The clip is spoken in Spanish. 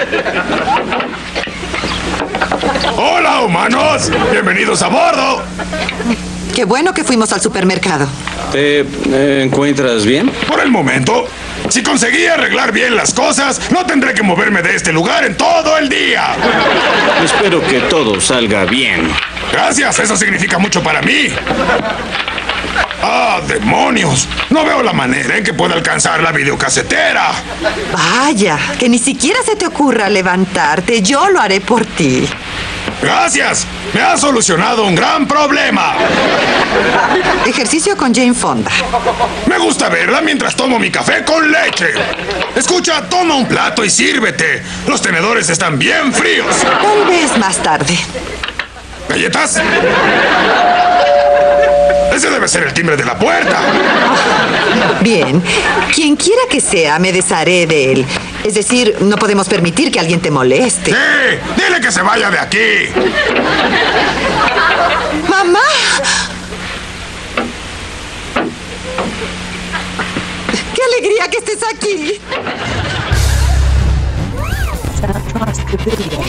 ¡Hola, humanos! ¡Bienvenidos a bordo! Qué bueno que fuimos al supermercado. ¿Te encuentras bien? Por el momento, si conseguí arreglar bien las cosas, no tendré que moverme de este lugar en todo el día. Espero que todo salga bien. Gracias, eso significa mucho para mí. ¡Ah, demonios! No veo la manera en que pueda alcanzar la videocasetera. Vaya, que ni siquiera se te ocurra levantarte. Yo lo haré por ti. ¡Gracias! ¡Me ha solucionado un gran problema! Ejercicio con Jane Fonda. Me gusta verla mientras tomo mi café con leche. Escucha, toma un plato y sírvete. Los tenedores están bien fríos. Tal vez más tarde. ¿Galletas? Ese debe ser el timbre de la puerta. Bien, quien quiera que sea, me desharé de él. Es decir, no podemos permitir que alguien te moleste. ¡Sí! ¡Dile que se vaya de aquí! ¡Mamá! ¡Qué alegría que estés aquí!